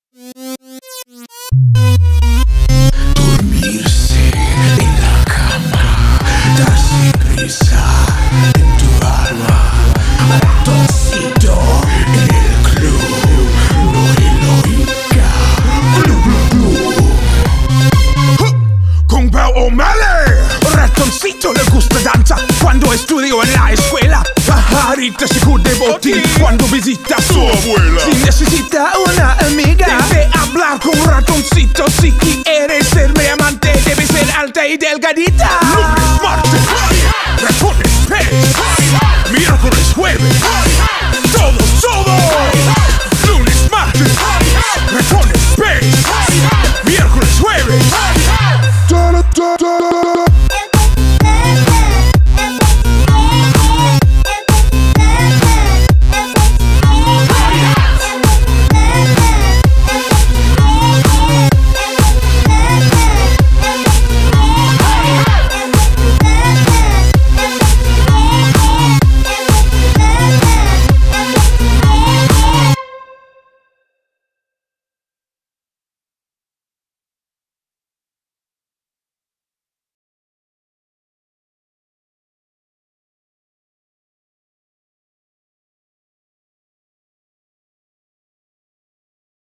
Dormirse en la cama, darse prisa en tu alma. Ratoncito en el club, no le oiga. Glu, glu, glu. Con Pau O'Malley. Ratoncito le gusta danza cuando estudió en la escuela. Pajarita se de botín cuando visita a su abuela. Si necesita una amiga, debe hablar con Ratoncito. Si quieres ser mi amante, debe ser alta y delgadita. Lunes, martes, ratones, pez. Miércoles, jueves, todos.